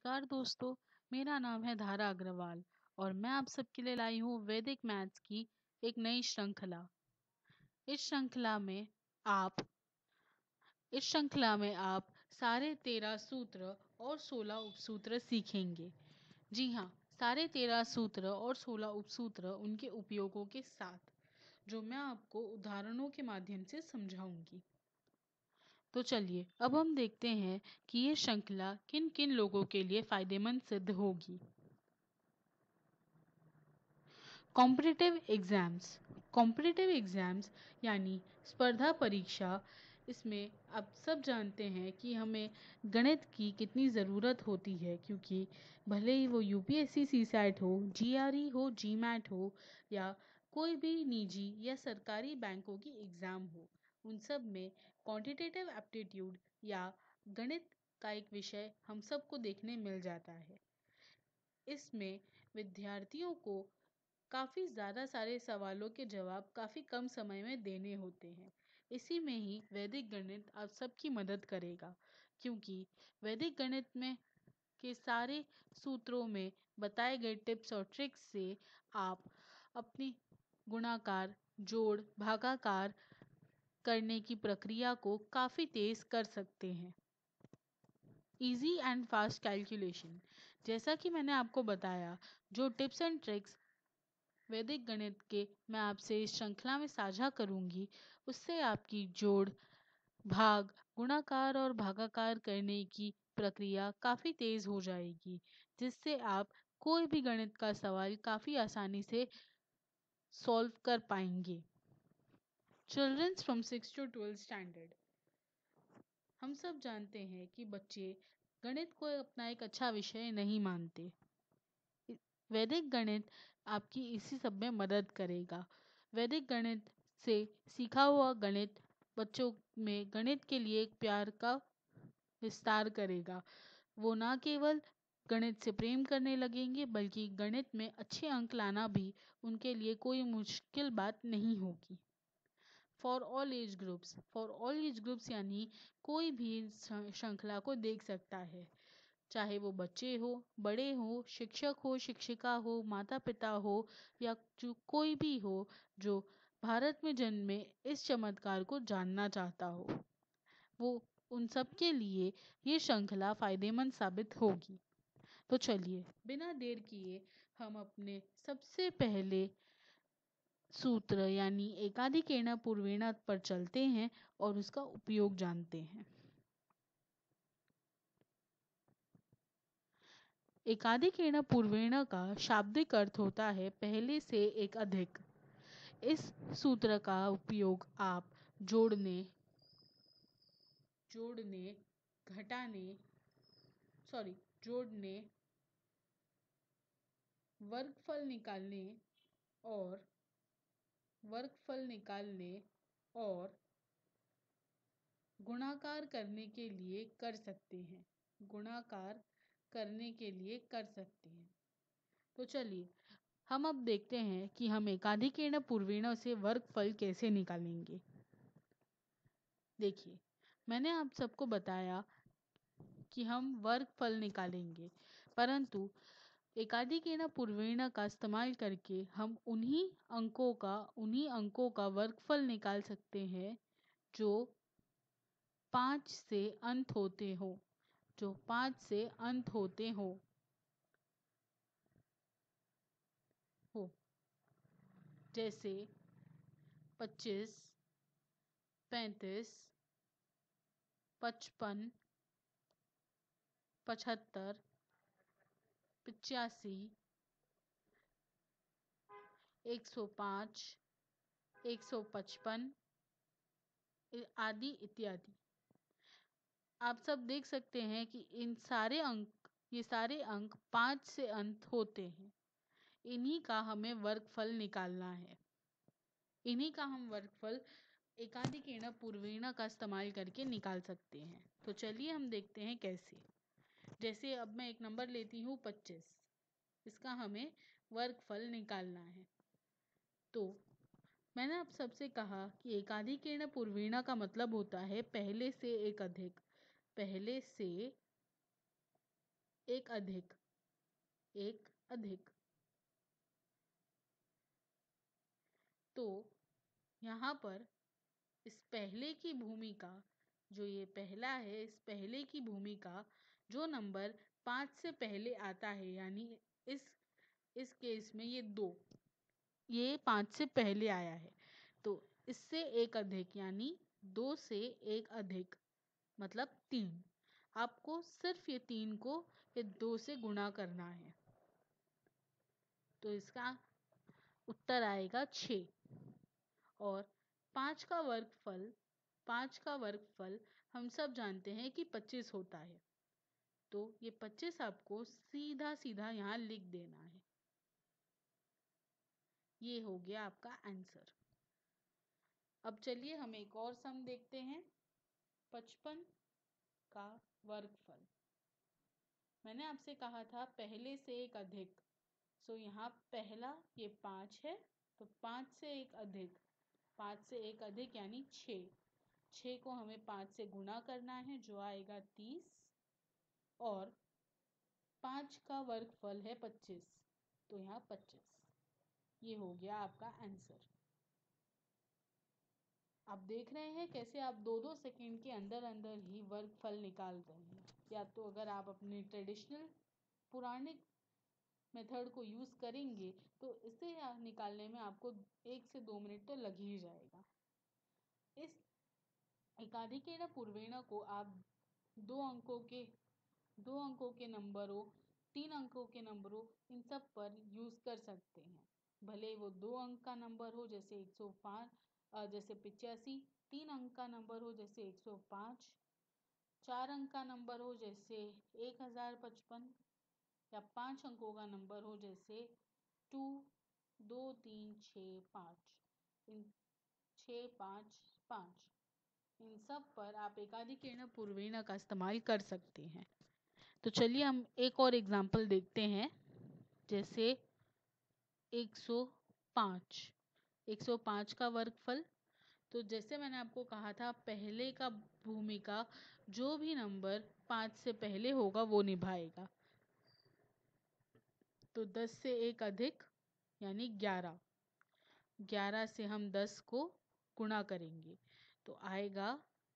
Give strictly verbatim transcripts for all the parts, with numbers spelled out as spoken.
नमस्कार दोस्तों। मेरा नाम है धारा अग्रवाल और मैं आप सबके लिए लाई हूँ वैदिक मैथ्स की एक नई श्रृंखला। इस श्रृंखला में आप इस श्रृंखला में आप सारे तेरह सूत्र और सोलह उपसूत्र सीखेंगे। जी हाँ, सारे तेरह सूत्र और सोलह उपसूत्र उनके उपयोगों के साथ, जो मैं आपको उदाहरणों के माध्यम से समझाऊंगी। तो चलिए अब हम देखते हैं कि ये श्रृंखला किन किन लोगों के लिए फायदेमंद सिद्ध होगी। कॉम्पिटिटिव एग्ज़ाम्स कॉम्पिटिटिव एग्ज़ाम्स यानी स्पर्धा परीक्षा। इसमें आप सब जानते हैं कि हमें गणित की कितनी ज़रूरत होती है, क्योंकि भले ही वो यूपीएससी सीसैट हो, जीआरई हो, जीमैट हो या कोई भी निजी या सरकारी बैंकों की एग्ज़ाम हो, उन सब में क्वांटिटेटिव एप्टीट्यूड या गणित का एक विषय हम सबको देखने मिल जाता है। इसमें विद्यार्थियों को काफ़ी ज़्यादा सारे सवालों के जवाब काफ़ी कम समय में देने होते हैं। इसी में ही वैदिक गणित आप सबकी मदद करेगा, क्योंकि वैदिक गणित में के सारे सूत्रों में बताए गए टिप्स और ट्रिक्स से आप अपनी गुणाकार, जोड़, भागाकार करने की प्रक्रिया को काफ़ी तेज़ कर सकते हैं। इजी एंड फास्ट कैलकुलेशन, जैसा कि मैंने आपको बताया, जो टिप्स एंड ट्रिक्स वैदिक गणित के मैं आपसे इस श्रृंखला में साझा करूंगी, उससे आपकी जोड़, भाग, गुणाकार और भागाकार करने की प्रक्रिया काफ़ी तेज़ हो जाएगी, जिससे आप कोई भी गणित का सवाल काफ़ी आसानी से सॉल्व कर पाएंगे। Childrens from six to twelfth standard. हम सब जानते हैं कि बच्चे गणित को अपना एक अच्छा विषय नहीं मानते। वैदिक गणित आपकी इसी सब में मदद करेगा। वैदिक गणित से सीखा हुआ गणित बच्चों में गणित के लिए एक प्यार का विस्तार करेगा। वो ना केवल गणित से प्रेम करने लगेंगे, बल्कि गणित में अच्छे अंक लाना भी उनके लिए कोई मुश्किल बात नहीं होगी। For all age groups for all age groups यानी कोई भी श्रृंखला को देख सकता है, चाहे वो बच्चे हो, बड़े हो, शिक्षक हो, शिक्षिका हो, माता पिता हो या जो कोई भी हो जो भारत में जन्मे इस चमत्कार को जानना चाहता हो, वो उन सब के लिए ये श्रृंखला फायदेमंद साबित होगी। तो चलिए बिना देर किए हम अपने सबसे पहले सूत्र यानी एकाधिकेन पूर्वेण पर चलते हैं और उसका उपयोग जानते हैं। एकाधिकेन पूर्वेण का शाब्दिक अर्थ होता है पहले से एक अधिक। इस सूत्र का उपयोग आप जोड़ने जोड़ने घटाने सॉरी जोड़ने, वर्गफल निकालने और वर्गफल निकालने और गुणाकार करने के लिए कर सकते हैं गुणाकार करने के लिए कर सकते हैं। तो चलिए हम अब देखते हैं कि हम एकाधिकेन पूर्वेण से वर्गफल कैसे निकालेंगे। देखिए, मैंने आप सबको बताया कि हम वर्गफल निकालेंगे, परंतु एकाधिकेन पूर्वेण का इस्तेमाल करके हम उन्हीं अंकों का उन्हीं अंकों का वर्गफल निकाल सकते हैं जो पाँच से अंत होते हो जो पाँच से अंत होते हो हो जैसे पच्चीस, पैंतीस, पचपन, पचहत्तर, पिचासी, एक सौ पाँच, एक सौ पचपन आदि इत्यादि। आप सब देख सकते हैं कि इन सारे अंक ये सारे अंक पाँच से अंत होते हैं। इन्हीं का हमें वर्गफल निकालना है। इन्हीं का हम वर्गफल एकाधिकेन पूर्वेण का इस्तेमाल करके निकाल सकते हैं। तो चलिए हम देखते हैं कैसे। जैसे अब मैं एक नंबर लेती हूँ पच्चीस, इसका हमें वर्गफल निकालना है। तो मैंने आप सबसे कहा कि एकाधिकेन पूर्वेण का मतलब होता है पहले से एक अधिक। पहले से एक अधिक, एक अधिक। तो यहाँ पर इस पहले की भूमिका, जो ये पहला है, इस पहले की भूमिका जो नंबर पाँच से पहले आता है, यानी इस इस केस में ये दो, ये पाँच से पहले आया है, तो इससे एक अधिक यानी दो से एक अधिक मतलब तीन। आपको सिर्फ ये तीन को ये दो से गुणा करना है, तो इसका उत्तर आएगा छः। और पाँच का वर्गफल, पाँच का वर्गफल हम सब जानते हैं कि पच्चीस होता है, तो ये पच्चीस आपको सीधा सीधा यहाँ लिख देना है। ये हो गया आपका आंसर। अब चलिए हम एक और सम देखते हैं, पचपन का वर्गफल। मैंने आपसे कहा था पहले से एक अधिक, सो यहाँ पहला ये पाँच है, तो पाँच से एक अधिक, पाँच से एक अधिक यानी छः। छः को हमें पाँच से गुणा करना है, जो आएगा तीस। और पाँच का वर्गफल है पच्चीस, तो यहाँ पच्चीस। ये हो गया आपका आंसर। आप देख रहे हैं कैसे आप दो दो सेकंड के अंदर अंदर ही वर्गफल निकाल रहे हैं। या तो अगर आप अपने ट्रेडिशनल पुराने मेथड को यूज़ करेंगे तो इसे निकालने में आपको एक से दो मिनट तो लग ही जाएगा। इस एकाधिकेन पूर्वेण को आप दो अंकों के दो अंकों के नंबरों, तीन अंकों के नंबरों, इन सब पर यूज़ कर सकते हैं। भले वो दो अंक का नंबर हो जैसे एक सौ पाँच, जैसे पिचासी, तीन अंक का नंबर हो जैसे एक सौ पाँच, चार अंक का नंबर हो जैसे एक हज़ार पचपन, या पाँच अंकों का नंबर हो जैसे टू, दो, तीन, छः, पाँच, इन छः, पाँच, पाँच, इन सब पर आप एकाधिकेन पूर्वेण का इस्तेमाल कर सकते हैं। तो चलिए हम एक और एग्जाम्पल देखते हैं, जैसे एक सौ पाँच, एक सौ पाँच का वर्गफल। तो जैसे मैंने आपको कहा था पहले का भूमिका जो भी नंबर पाँच से पहले होगा वो निभाएगा। तो दस से एक अधिक यानी ग्यारह, ग्यारह से हम दस को गुणा करेंगे तो आएगा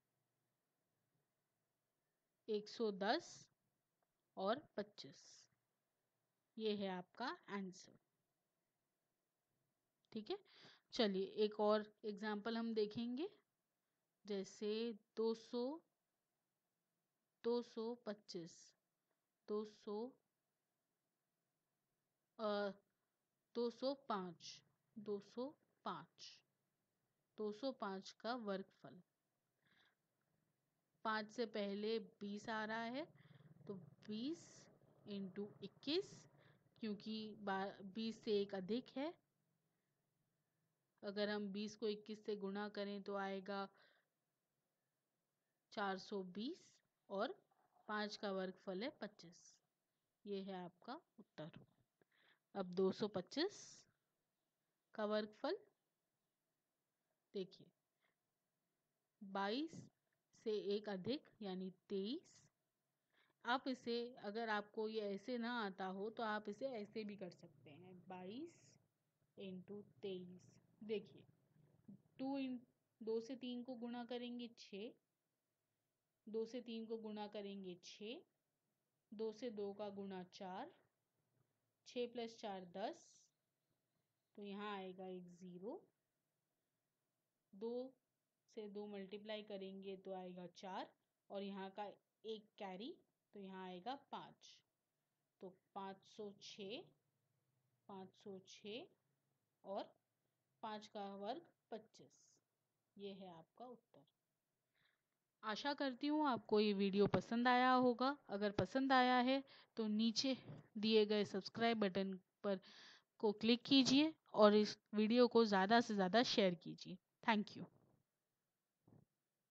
एक सौ दस और पच्चीस। ये है आपका आंसर। ठीक है, चलिए एक और एग्जाम्पल हम देखेंगे, जैसे दो सौ, दो सौ पच्चीस, दो सौ दो सौ पाँच, दो सौ पाँच, दो सौ पाँच का वर्गफल। पाँच से पहले बीस आ रहा है, तो बीस इंटू इक्कीस, क्योंकि बीस से एक अधिक है। अगर हम बीस को इक्कीस से गुणा करें तो आएगा चार सौ बीस, और पाँच का वर्गफल है पच्चीस। ये है आपका उत्तर। अब दो सौ पच्चीस का वर्गफल देखिए, बाईस से एक अधिक यानी तेईस। आप इसे, अगर आपको ये ऐसे ना आता हो तो आप इसे ऐसे भी कर सकते हैं, बाईस इंटू तेईस। देखिए, टू इन दो से तीन को गुणा करेंगे छः, दो से तीन को गुणा करेंगे छः, दो से दो का गुणा चार, छः प्लस चार दस, तो यहाँ आएगा एक ज़ीरो। दो से दो मल्टीप्लाई करेंगे तो आएगा चार, और यहाँ का एक कैरी, तो यहाँ आएगा पाँच। तो पाँच सौ छः, पाँच सौ छः और पाँच का वर्ग पच्चीस। ये है आपका उत्तर। आशा करती हूँ आपको ये वीडियो पसंद आया होगा। अगर पसंद आया है तो नीचे दिए गए सब्सक्राइब बटन पर को क्लिक कीजिए और इस वीडियो को ज़्यादा से ज़्यादा शेयर कीजिए। Thank you.